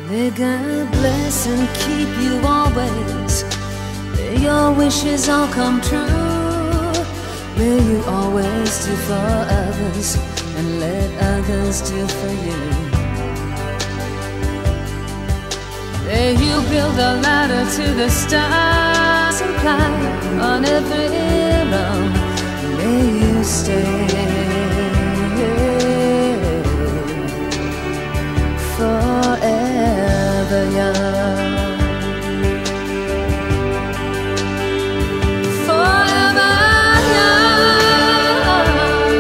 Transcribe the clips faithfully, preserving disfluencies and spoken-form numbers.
May God bless and keep you always. May your wishes all come true. May you always do for others and let others do for you. May you build a ladder to the stars and climb on every rung. May you stay forever young. Forever young.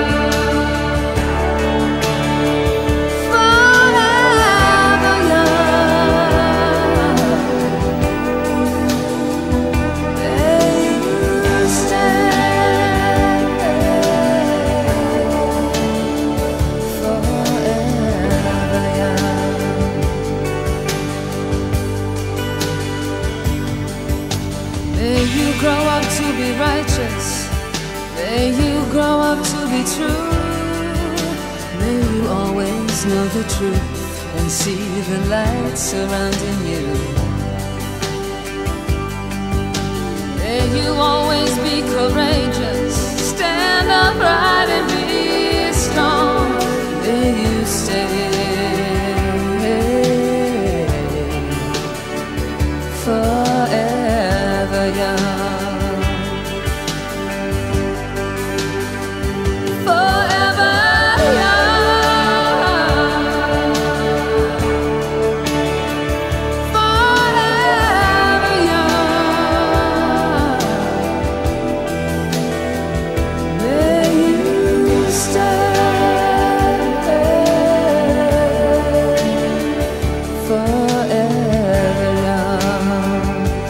Forever young. May you stay forever young. May you grow up to be righteous. May you grow up to be true. May you always know the truth and see the light surrounding you. May you always be courageous. Stand upright and be strong. May you stay forever young. Forever young. Forever young. May you stay forever young.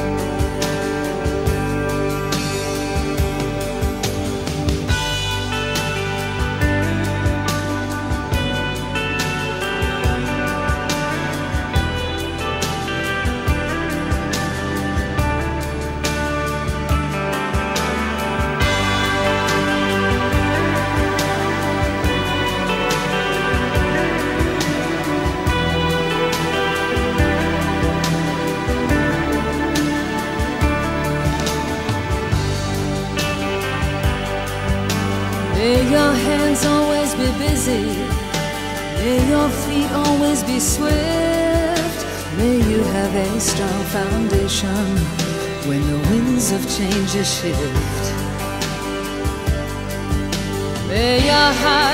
May your hands always be busy. May your feet always be swift. May you have a strong foundation when the winds of change shift. May your heart